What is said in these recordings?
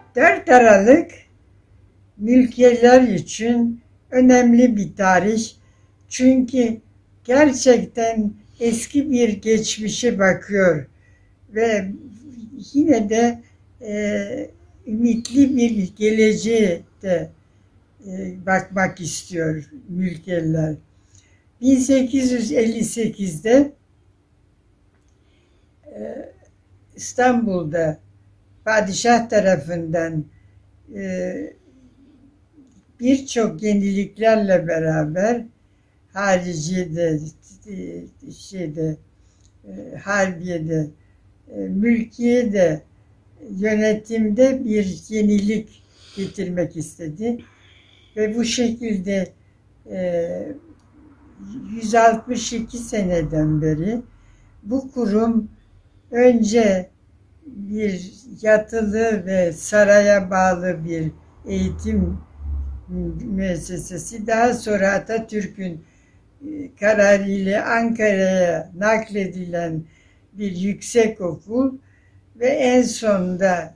4 Aralık mülkiyeler için önemli bir tarih. Çünkü gerçekten eski bir geçmişe bakıyor ve yine de ümitli bir geleceğe de bakmak istiyor mülkiyeler. 1858'de İstanbul'da padişah tarafından birçok yeniliklerle beraber hariciyede, harbiyede, mülkiyede, yönetimde bir yenilik getirmek istedi. Ve bu şekilde 162 seneden beri bu kurum önce bir yatılı ve saraya bağlı bir eğitim müessesesi, daha sonra Atatürk'ün kararıyla Ankara'ya nakledilen bir yüksekokul ve en sonunda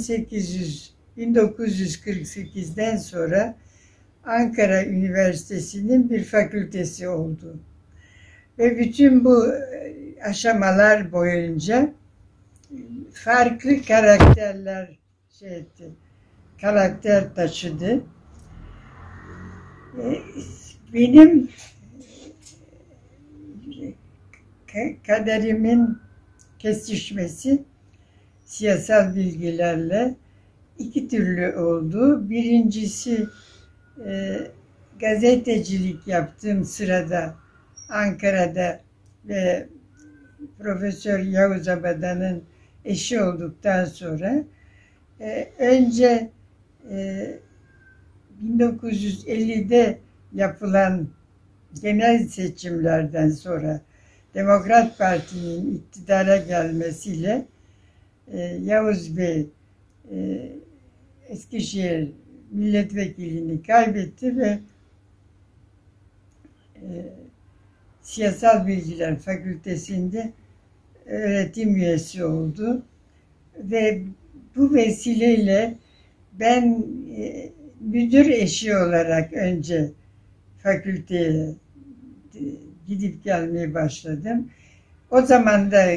1948'den sonra Ankara Üniversitesi'nin bir fakültesi oldu. Ve bütün bu aşamalar boyunca farklı karakterler karakter taşıdı. Benim kaderimin kesişmesi siyasal bilgilerle iki türlü oldu. Birincisi gazetecilik yaptığım sırada Ankara'da ve Profesör Yavuz Abadan'ın eşi olduktan sonra önce 1950'de yapılan genel seçimlerden sonra Demokrat Parti'nin iktidara gelmesiyle Yavuz Bey Eskişehir milletvekilliğini kaybetti ve Siyasal Bilgiler Fakültesi'nde öğretim üyesi oldu. Ve bu vesileyle ben müdür eşi olarak önce fakülteye gidip gelmeye başladım. O zaman da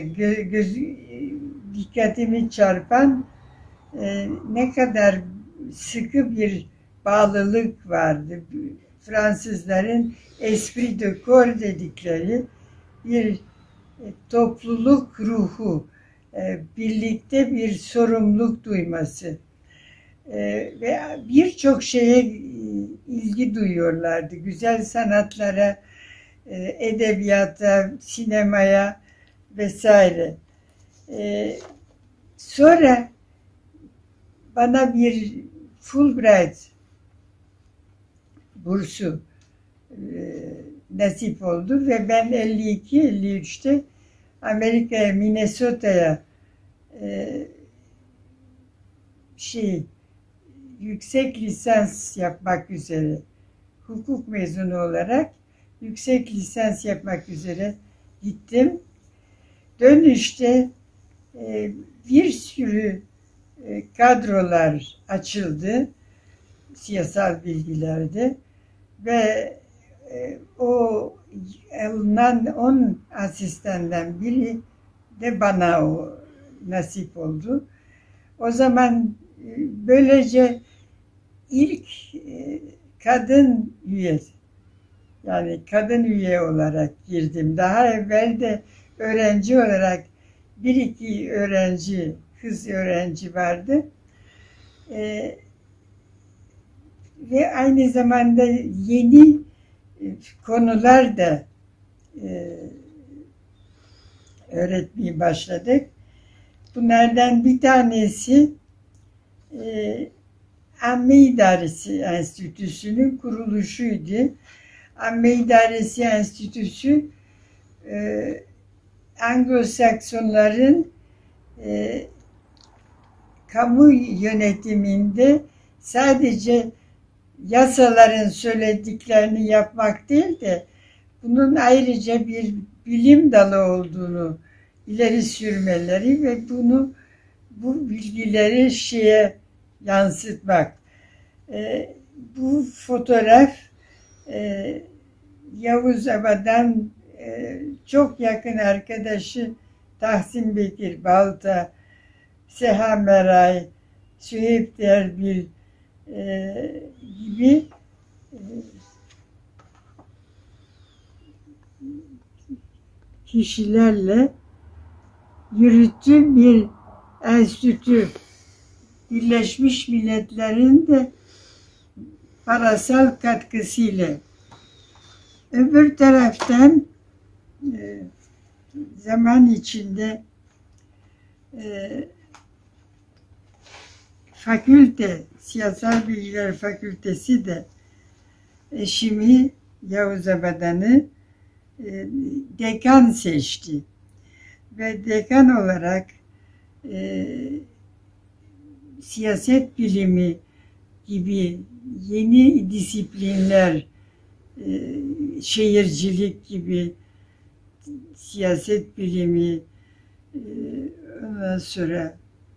dikkatimi çarpan ne kadar sıkı bir bağlılık vardı. Fransızların esprit de corps dedikleri bir topluluk ruhu, birlikte bir sorumluluk duyması ve birçok şeye ilgi duyuyorlardı. Güzel sanatlara, edebiyata, sinemaya vesaire. Sonra bana bir Fulbright bursu nasip oldu ve ben 52-53'te Amerika'ya, Minnesota'ya yüksek lisans yapmak üzere, hukuk mezunu olarak yüksek lisans yapmak üzere gittim. Dönüşte bir sürü kadrolar açıldı siyasal bilgilerde ve o alınan 10 asistandan biri de bana o nasip oldu. O zaman böylece ilk kadın üye, yani kadın üye olarak girdim. Daha evvel de öğrenci olarak bir iki öğrenci, kız öğrenci vardı. Ve aynı zamanda yeni konular da öğretmeye başladık. Bunlardan bir tanesi Amme İdaresi Enstitüsü'nün kuruluşuydu. Amme İdaresi Enstitüsü Anglo-Saksonların kamu yönetiminde sadece yasaların söylediklerini yapmak değil de bunun ayrıca bir bilim dalı olduğunu ileri sürmeleri ve bu bilgileri yansıtmak. Bu fotoğraf Yavuz Aba'dan çok yakın arkadaşı Tahsin Bekir Balta, Seha Meray, Süheyb Derbil gibi kişilerle yürüttüğüm bir enstitü. Birleşmiş Milletler'in de parasal katkısıyla. Öbür taraftan zaman içinde fakülte, Siyasal Bilgiler Fakültesi de eşimi Yavuz Abadan'ı dekan seçti. Ve dekan olarak siyaset bilimi gibi yeni disiplinler, şehircilik gibi siyaset bilimi, ondan sonra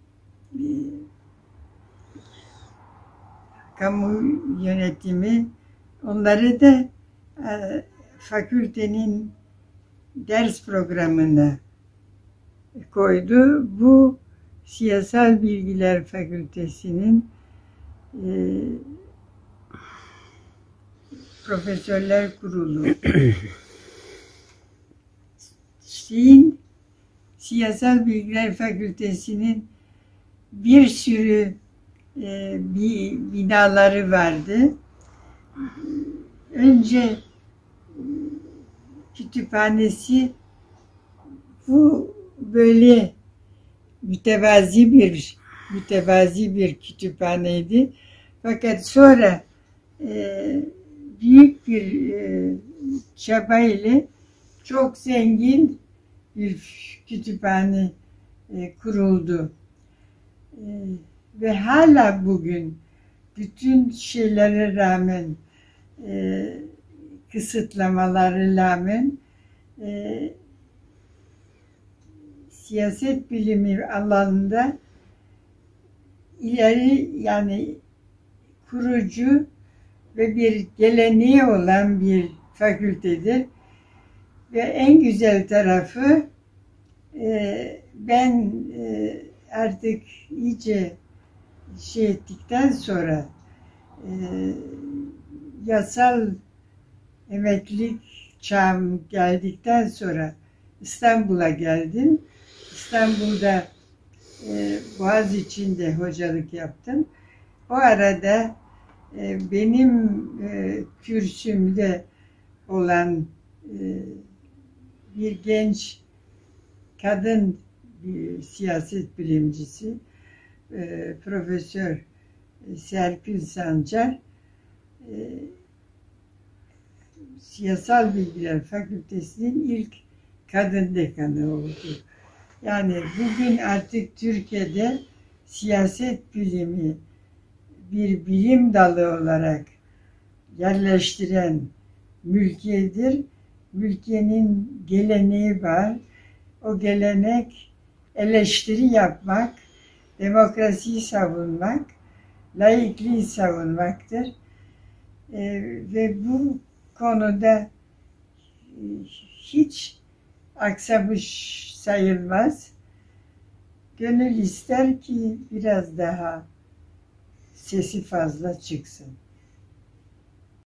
kamu yönetimi, onları da fakültenin ders programına koydu. Bu Siyasal Bilgiler Fakültesi'nin Profesörler Kurulu Siyasal Bilgiler Fakültesi'nin bir sürü binaları vardı. Önce kütüphanesi bu böyle mütevazi bir kütüphaneydi. Fakat sonra büyük bir çaba ile çok zengin bir kütüphane kuruldu. Ve hala bugün bütün şeylere rağmen, kısıtlamalara rağmen siyaset bilimi alanında ileri, yani kurucu ve bir geleneği olan bir fakültedir. Ve en güzel tarafı ben artık iyice ettikten sonra yasal emeklilik çağım geldikten sonra İstanbul'a geldim. İstanbul'da Boğaziçi'nde hocalık yaptım. O arada benim kürsümde olan bir genç kadın bir siyaset bilimcisi, Profesör Serpil Sancar, Siyasal Bilgiler Fakültesi'nin ilk kadın dekanı oldu. Yani bugün artık Türkiye'de siyaset bilimi bir bilim dalı olarak yerleştiren Mülkiye'dir. Mülkiye'nin geleneği var. O gelenek eleştiri yapmak, demokrasiyi savunmak, laikliği savunmaktır. Ve bu konuda hiç aksamış sayılmaz. Gönül ister ki biraz daha sesi fazla çıksın.